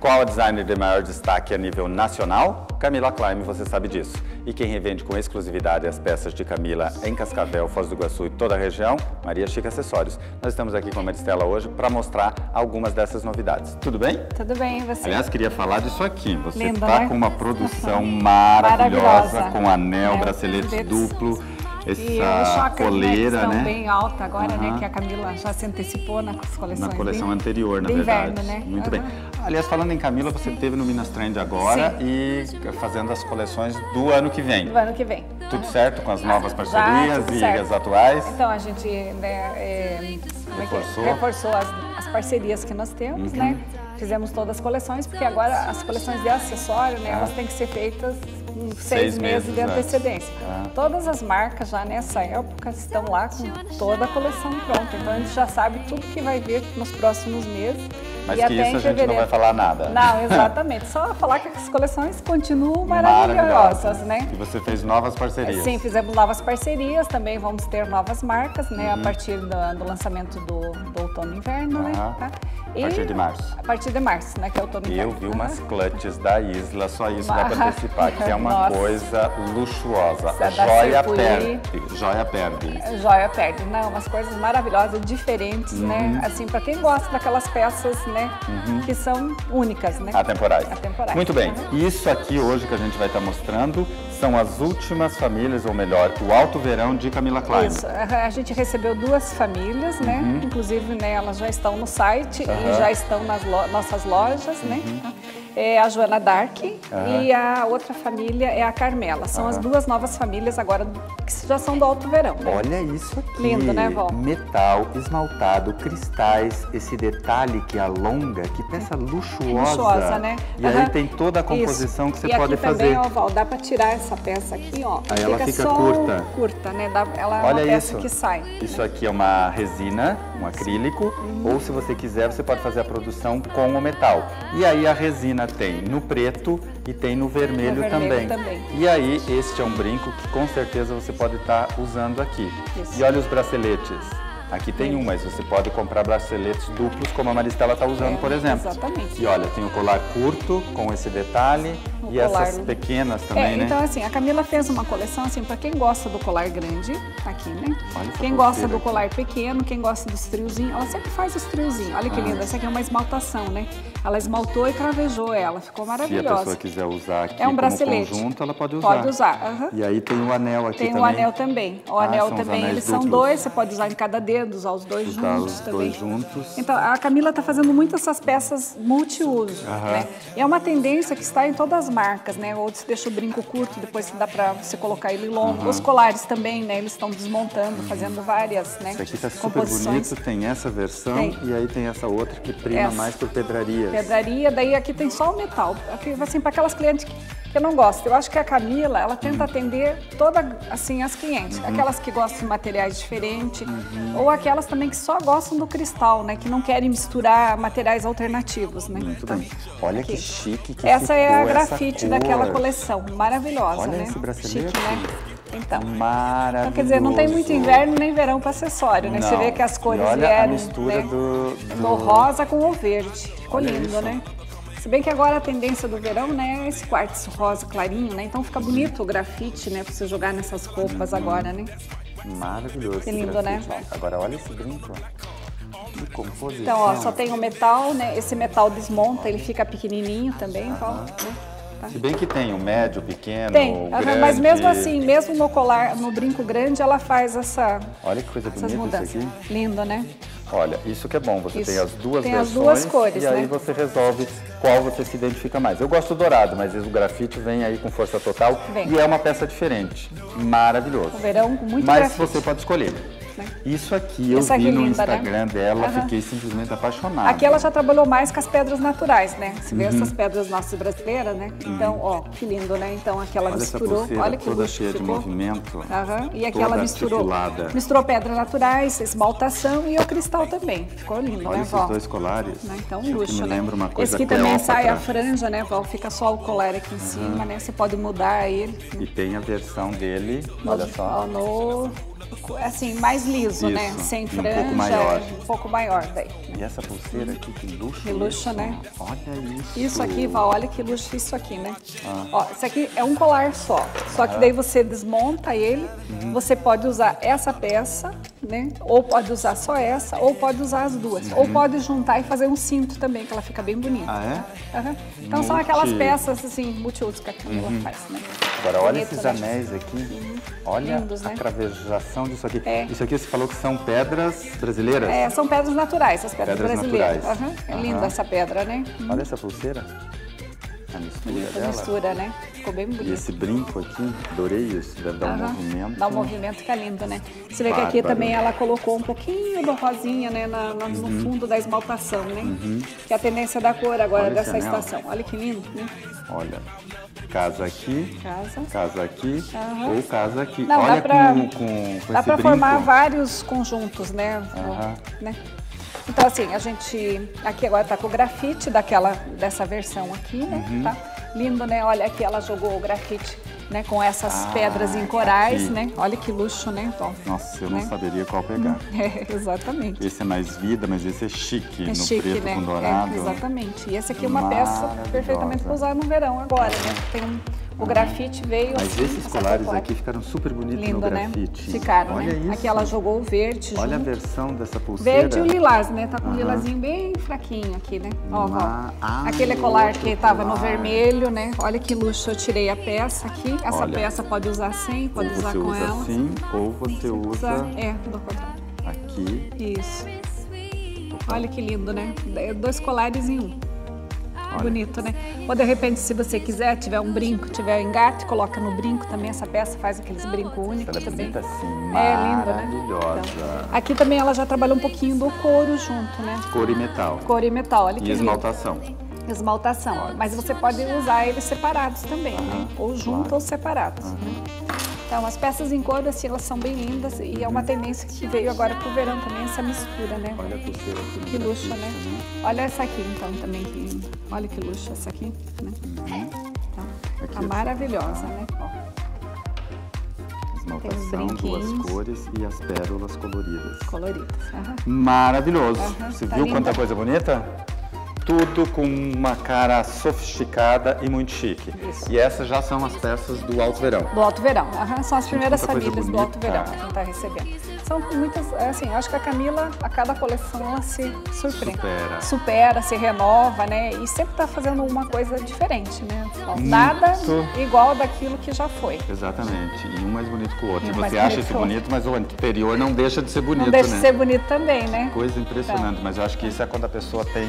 Qual a designer de maior destaque a nível nacional? Camila Klein, você sabe disso. E quem revende com exclusividade as peças de Camila em Cascavel, Foz do Iguaçu e toda a região? Maria Chica Acessórios. Nós estamos aqui com a Maristela hoje para mostrar algumas dessas novidades. Tudo bem? Tudo bem, e você? Aliás, queria falar disso aqui. Você Lindo, está né? com uma produção maravilhosa, Maravilhosa. com anel, bracelete duplo. E os Essa chakras, coleira, estão né? bem alta agora, né? Que a Camila já se antecipou nas coleções. Na coleção bem, anterior, na bem verdade. inverno, né? Muito bem. Aliás, falando em Camila, você esteve no Minas Trend agora e fazendo as coleções do ano que vem. Do ano que vem. Tudo certo com as novas Já, parcerias tudo e certo. as atuais? Então, a gente reforçou as parcerias que nós temos, né? Fizemos todas as coleções, porque agora as coleções de acessório, né? Elas têm que ser feitas com 6 meses de antecedência. Todas as marcas já nessa época estão lá com toda a coleção pronta. Então, a gente já sabe tudo que vai vir nos próximos meses. Mas e que até isso em a gente não fevereiro. vai falar nada. Não, exatamente. Só falar que as coleções continuam maravilhosas, né? E você fez novas parcerias. Sim, fizemos novas parcerias, também vamos ter novas marcas, né? A partir do lançamento do outono e inverno, né? Tá? A partir de março. A partir de março, né? Que é outono e inverno. Eu vi umas clutches da Isla, só isso dá para antecipar, que é uma coisa luxuosa. Essa da Joia Serpuli. perde. Joia perde. Joia perde, não, umas coisas maravilhosas, diferentes, né? Assim, para quem gosta daquelas peças, né? Que são únicas, né? Atemporais. Atemporais. Muito bem. Isso aqui hoje que a gente vai estar mostrando são as últimas famílias, ou melhor, o Alto Verão de Camila Klein. Isso. A gente recebeu 2 famílias, né? Inclusive, né, elas já estão no site e já estão nas nossas lojas, né? É a Joana Dark e a outra família é a Carmela. São as 2 novas famílias agora que já são do Alto Verão. Né? Olha isso aqui. Lindo, né, Val? Metal, esmaltado, cristais, esse detalhe que alonga, que peça luxuosa. Luxuosa, né? E aí tem toda a composição que você pode fazer. E aqui também, ó, Val, dá pra tirar essa peça aqui, ó. Aí ela fica só curta. Curta, né? Ela é Olha uma peça isso. que sai. Isso aqui é uma resina, um acrílico, ou se você quiser, você pode fazer a produção com o metal. E aí a resina tem no preto e tem no vermelho, também. E aí este é um brinco que com certeza você pode estar usando aqui. Isso. E olha os braceletes. Aqui tem um, mas você pode comprar braceletes duplos, como a Maristela está usando, por exemplo. Exatamente. E olha, tem o colar curto com esse detalhe e essas pequenas também, né? Então, assim, a Camila fez uma coleção, assim, para quem gosta do colar grande, aqui, né? Olha essa Quem gosta do aqui. colar pequeno, quem gosta dos triozinhos, ela sempre faz os triozinhos. Olha que linda, essa aqui é uma esmaltação, né? Ela esmaltou e cravejou ela, ficou Se a maravilhosa. pessoa quiser usar aqui É um como bracelete. conjunto, ela pode usar. Pode usar, E aí tem o anel aqui Tem também. o anel também. O anel são os também, anéis eles são duplos. 2, você pode usar em cada dedo, usar os 2 Usar juntos os também. 2 juntos. Então, a Camila está fazendo muito essas peças multiuso, né? E é uma tendência que está em todas as marcas, né? Ou você deixa o brinco curto, depois dá para você colocar ele longo. Os colares também, né? Eles estão desmontando, fazendo várias, né? Esse aqui tá super composições. bonito, tem essa versão Tem. e aí tem essa outra que prima Essa. mais por pedrarias. Pedraria, daí aqui tem só o metal. Aqui, assim, para aquelas clientes que não gostam. Eu acho que a Camila, ela tenta atender toda, assim, as clientes. Aquelas que gostam de materiais diferentes, ou aquelas também que só gostam do cristal, né? Que não querem misturar materiais alternativos, né? Muito Então, bem. Olha aqui. que chique que Essa é a ficou grafite essa daquela cor. coleção. Maravilhosa, Olha né? esse bracelete. Chique, né? Então. Maravilhoso. Então, quer dizer, não tem muito inverno nem verão para acessório, né? Você Não. vê que as cores E olha vieram, a mistura né? do rosa com o verde. Ficou Olha lindo, isso. né? Se bem que agora a tendência do verão, né, é esse quartzo rosa clarinho, né? Então fica bonito o grafite, né, pra você jogar nessas roupas agora, né? Maravilhoso. Que esse lindo, grafite. né? Agora olha esse brinco. Que composição. Então, ó, só tem o metal, né? Esse metal desmonta, ele fica pequenininho também, né? Tá? Se bem que tem o médio, o pequeno, Tem, o grande. mas mesmo assim, mesmo no colar, no brinco grande, ela faz Olha que coisa essas bonita mudanças. isso aqui. Lindo, né? Olha, isso que é bom, você Isso. tem as duas Tem as versões duas cores, e aí né? você resolve qual você se identifica mais. Eu gosto do dourado, mas o grafite vem aí com força total Vem. e é uma peça diferente. Maravilhoso. O verão com muito Mas grafite. você pode escolher. Né? Isso aqui eu Essa vi aqui no linda, né? Instagram dela, fiquei simplesmente apaixonado. Aqui ela já trabalhou mais com as pedras naturais, né? Você vê essas pedras nossas brasileiras, né? Então, ó, que lindo, né? Então aqui ela Olha essa misturou, pulseira olha que toda luxo cheia de ficou. movimento. E aqui toda ela misturou pedras naturais, esmaltação e o cristal também. Ficou lindo, Olha né, esses Val? dois colares. Né? Então, Isso aqui luxo, me né? lembra uma coisa Esse aqui também Cleópatra. sai a franja, né, Val? Fica só o colar aqui em cima, né? Você pode mudar ele. E tem a versão dele, olha só. assim, mais liso, né? Sem franja, um pouco maior daí. E essa pulseira aqui, que luxo. Que luxo, né? Olha isso. Isso aqui, Val, olha que luxo isso aqui, né? Ó, isso aqui é um colar só que daí você desmonta ele, você pode usar essa peça, né? Ou pode usar só essa, ou pode usar as duas. Ou pode juntar e fazer um cinto também, que ela fica bem bonita. Ah, é? Então são aquelas peças, assim, multiuso que a Camila faz, né? Agora, olha esses anéis aqui. Olha lindos, a né? cravejação disso aqui. Isso aqui você falou que são pedras brasileiras? É, são pedras naturais, as pedras brasileiras. Naturais. É linda essa pedra, né? Olha essa pulseira. A mistura dela. A mistura, né? Ficou bem bonito. E esse brinco aqui, adorei isso. Deve dar um movimento. Dá um movimento que é lindo, né? Você vê que aqui também ela colocou um pouquinho do rosinha, né? No fundo da esmaltação, né? Que é a tendência da cor agora dessa estação. Olha que lindo, né? Olha. Casa aqui, casa aqui, ou casa aqui. Não, olha dá pra formar vários conjuntos, né? Né? Então, assim, a gente aqui agora tá com o grafite dessa versão aqui, né? Tá lindo, né? Olha aqui, ela jogou o grafite, né? Com essas pedras em corais, né? Olha que luxo, né? Bom, nossa, eu não saberia qual pegar. Exatamente. Esse é mais vida, mas esse é chique, no chique, preto né? com dourado. Exatamente. E esse aqui é uma peça perfeitamente para usar no verão agora, né? Tem o grafite veio mas assim, esses colares aqui ficaram super bonitos no grafite. Né? Ficaram, olha né? isso. Aqui ela jogou o verde olha junto. A versão dessa pulseira. Verde e o lilás, né? Tá com um lilazinho bem fraquinho aqui, né? Ó, aquele colar que tava no vermelho, né? Olha que luxo, eu tirei a peça aqui. Essa peça pode usar sem, pode usar com ela. Assim, ou você usa do contrário. Aqui. Isso. Olha que lindo, né? 2 colares em um. Bonito, né? Ou de repente, se você quiser, tiver um brinco, tiver um engate, coloca no brinco também. Essa peça faz aqueles brincos únicos também. Bonita assim, maravilhosa. Então, aqui também ela já trabalhou um pouquinho do couro junto, né? Couro e metal. Couro e metal, olha que lindo. Esmaltação. Esmaltação. Mas você pode usar eles separados também, né? Ou junto ou separados, né? Então, as peças em couro, assim, elas são bem lindas e é uma tendência que veio agora pro verão também, essa mistura, né? Olha a pulseira aqui. Que luxo, né? Olha essa aqui, então, também, que linda. Olha que luxo essa aqui, né? Então, tá maravilhosa, né? Esmaltação, 2 cores e as pérolas coloridas. Coloridas. Maravilhoso. Você tá viu linda. quanta coisa bonita? Tudo com uma cara sofisticada e muito chique. Isso. E essas já são as peças do Alto Verão. Do Alto Verão. São as primeiras famílias do Alto Verão bonita. que a gente está recebendo. São muitas, assim, eu acho que a Camila, a cada coleção, ela se surpreende. Supera, se renova, né? E sempre está fazendo uma coisa diferente, né? Nada igual daquilo que já foi. Exatamente. E um mais bonito que o outro. E você acha isso bonito, mas o anterior não deixa de ser bonito, não deixa de ser bonito também, né? Coisa impressionante. Então, mas eu acho que isso é quando a pessoa tem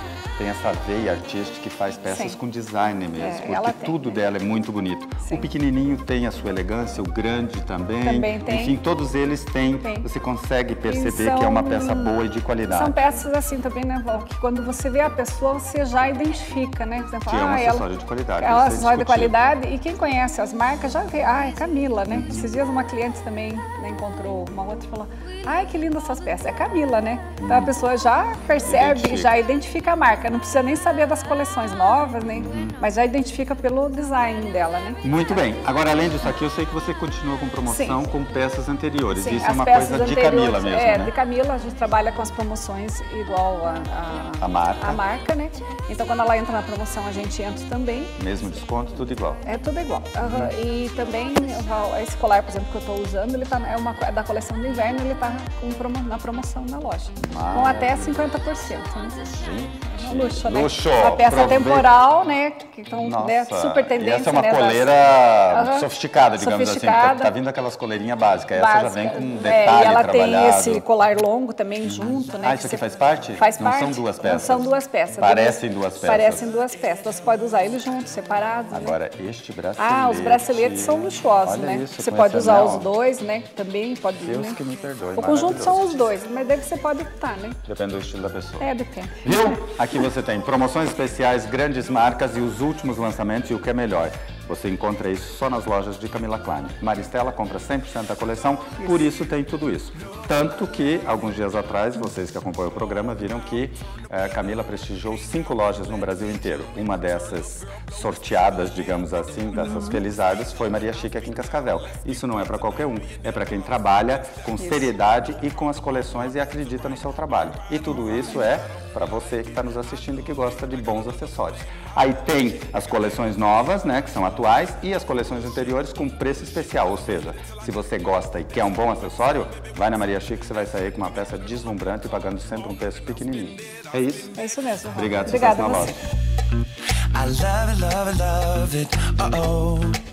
essa veia artística que faz peças com design mesmo, porque tudo dela é muito bonito. O pequenininho tem a sua elegância, o grande também tem. Enfim, todos eles têm, você consegue perceber que é uma peça boa e de qualidade. São peças assim também, né, Val, que quando você vê a pessoa, você já identifica, né? Você fala, que é um acessório de qualidade. É um acessório de qualidade e quem conhece as marcas já vê, é Camila, né? Esses dias uma cliente também, né, encontrou uma outra e falou, que lindas essas peças, é Camila, né? Então a pessoa já percebe, já identifica a marca. Não precisa nem saber das coleções novas, né? Mas já identifica pelo design dela, né? Muito bem. Agora, além disso aqui, eu sei que você continua com promoção com peças anteriores. Sim, isso é uma coisa de Camila mesmo, né? De Camila, a gente trabalha com as promoções igual a marca, né? Então, quando ela entra na promoção, a gente entra também. Mesmo desconto, tudo igual? É tudo igual. E também, esse colar, por exemplo, que eu estou usando, ele é da coleção de inverno, ele está na promoção na loja. Com até 50%. Né? Gente, luxo, né? Luxo. Uma peça temporal, né? Que estão super tendência. E essa é uma coleira sofisticada, digamos assim. Tá vindo aquelas coleirinhas básicas. Essa já vem com um detalhe e ela trabalhado. tem esse colar longo também junto, né? Isso aqui faz parte? Faz parte. Não são duas peças? Não são duas peças. Parecem duas peças. Parecem duas peças. Então, você pode usar eles juntos, separados. Agora, este bracelete... os braceletes são luxuosos, né? Isso, você pode usar os dois, né? Também pode... Deus que me perdoe. O conjunto são os dois, mas daí você pode optar, né? Depende do estilo da pessoa. Depende. Viu? Aqui você tem promoções especiais, grandes marcas e os últimos lançamentos e o que é melhor. Você encontra isso só nas lojas de Camila Klein. Maristela compra 100% da coleção, por isso tem tudo isso. Tanto que, alguns dias atrás, vocês que acompanham o programa viram que Camila prestigiou 5 lojas no Brasil inteiro. Uma dessas sorteadas, digamos assim, dessas felizardas, foi Maria Chique aqui em Cascavel. Isso não é para qualquer um, é para quem trabalha com seriedade e com as coleções e acredita no seu trabalho. E tudo isso é para você que está nos assistindo e que gosta de bons acessórios. Aí tem as coleções novas, né, que são atuais, e as coleções anteriores com preço especial. Ou seja, se você gosta e quer um bom acessório, vai na Maria Chique, você vai sair com uma peça deslumbrante e pagando sempre um preço pequenininho. É isso? É isso mesmo. Obrigado, obrigada sucesso na a você. loja. I love it, love it, love it, uh-oh.